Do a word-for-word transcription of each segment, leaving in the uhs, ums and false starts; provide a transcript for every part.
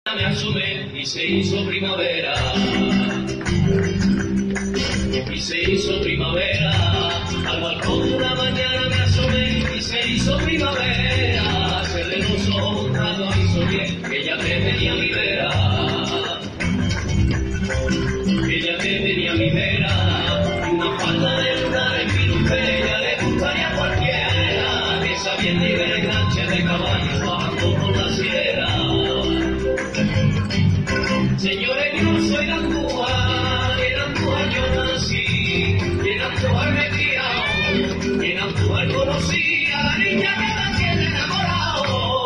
Me asomé y se hizo primavera, y se hizo primavera, al balcón una mañana me asomé y se hizo primavera, cerré los ojos un rato y soñé que ella te tenía mi vera, que ella te tenía mi vera, y una falda de lunar en pirufeña le gustaría a cualquiera, que esa bien libre de cancha de caballo bajando por la sierra. Señores, yo soy la Andújar, y en Andújar yo nací, y en Andújar me he criado, y en Andújar conocí a la niña que me tiene enamorado.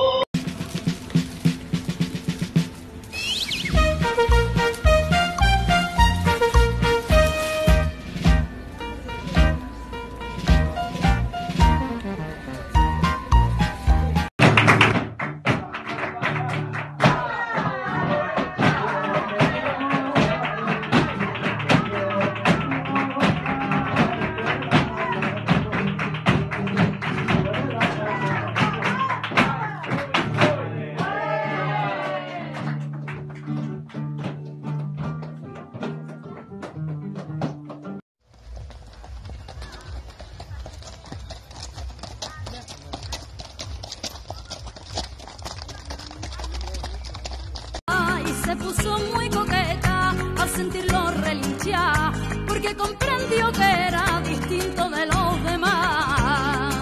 Se puso muy coqueta al sentirlo relinchar, porque comprendió que era distinto de los demás.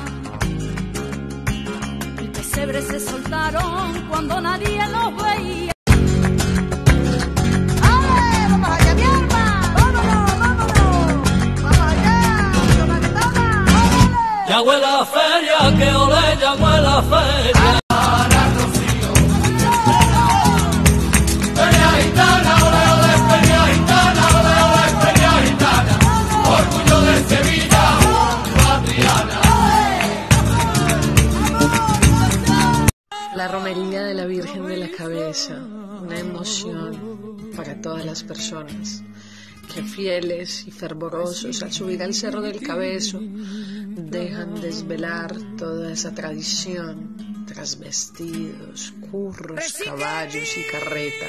El pesebre se soltaron cuando nadie los veía. ¡Ale! ¡Vamos allá, mi arma! ¡Vámonos, vámonos! ¡Vamos allá! ¡Toma que toma! ¡Órale! Ya huele a feria, que ole, ya huele a feria. La romería de la Virgen de la Cabeza, una emoción para todas las personas que fieles y fervorosos al subir al Cerro del Cabezo dejan desvelar toda esa tradición tras vestidos, curros, caballos y carretas.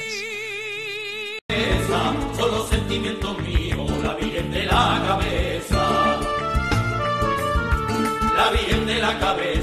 Solo sentimiento mío, la Virgen de la Cabeza, la Virgen de la Cabeza.